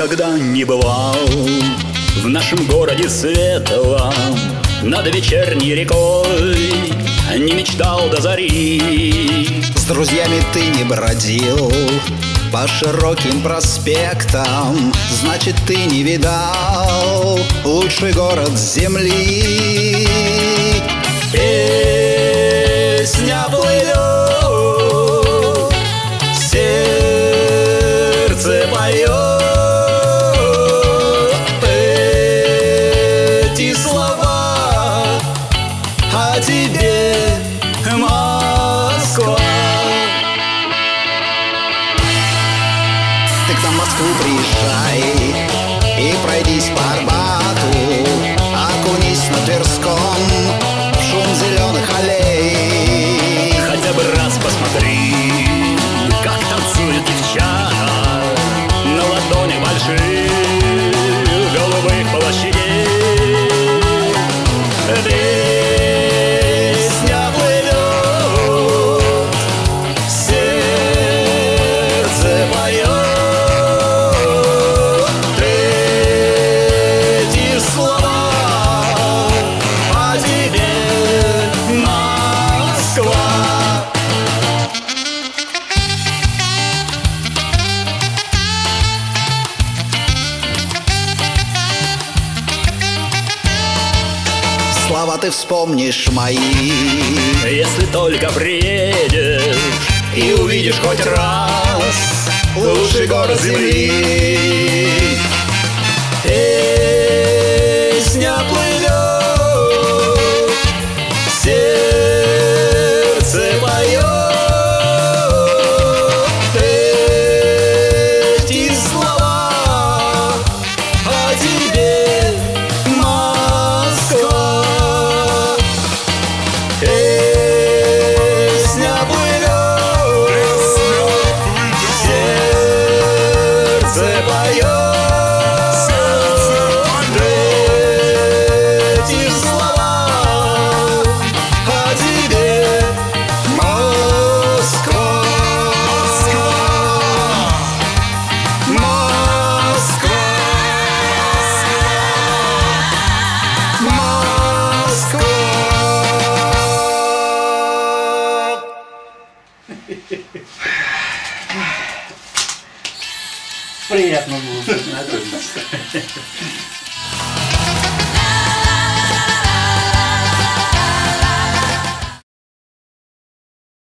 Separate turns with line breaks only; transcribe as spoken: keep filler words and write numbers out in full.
никогда не бывал в нашем городе светлом, над вечерней рекой не мечтал до зари.
С друзьями ты не бродил по широким проспектам, значит, ты не видал лучший город земли.
Песня плывет, сердце поет эти слова о тебе, Москва.
Ты к нам в Москву приезжай и пройдись по Арбату, окунись на Тверском в шум зеленых аллей.
Хотя бы раз посмотри, как танцуют девчата на ладонях больших голубых площадей. Песня плывет, сердце поет эти слова о тебе, Москва.
Слова ты вспомнишь мои,
Если только приедешь и увидишь хоть раз лучший город земли. Песня плывет, сердце поет эти слова о тебе, Москва. Песня плывет, сердце поет эти слова о тебе, Москва. Москва. Москва.
Приятно было познакомиться.